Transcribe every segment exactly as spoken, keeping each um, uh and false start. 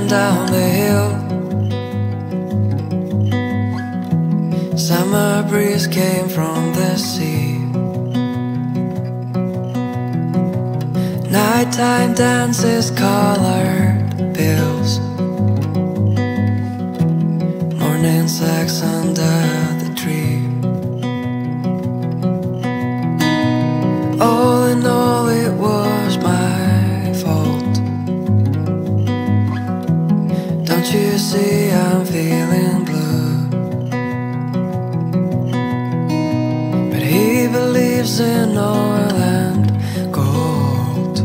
riding down the hill. Summer breeze came from the sea. Nighttime dances, colored pills. Morning sex under the tree. All in all, it was my fault. Don't you see I'm feeling blue? But he believes in oil and gold,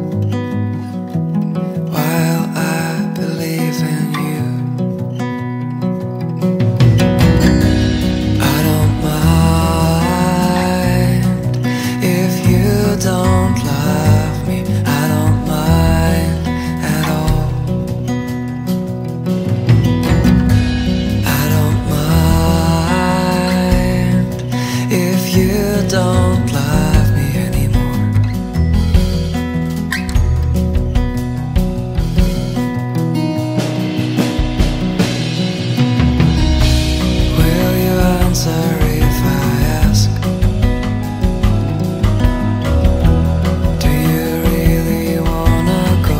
while I believe in you. I don't mind if you don't love me. I don't mind at all. I don't mind if you don't love me anymore. Will you answer if I ask? Do you really wanna go?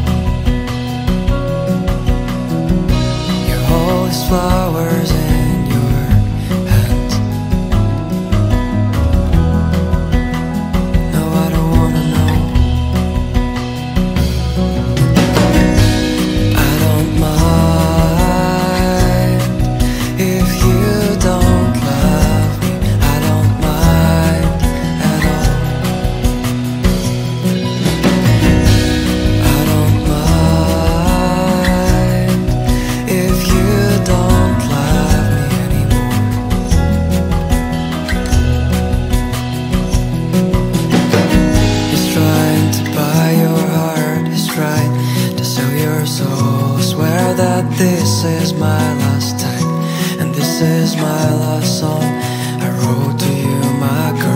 You hold these flowers in your hands. No, I don't wanna know. I don't mind if you don't love me. I don't mind at all. I don't mind if you don't love me anymore. He's trying to buy your heart. He's trying to sell your soul. Swear that this is my last time, and this is my last song I wrote to you, my girl.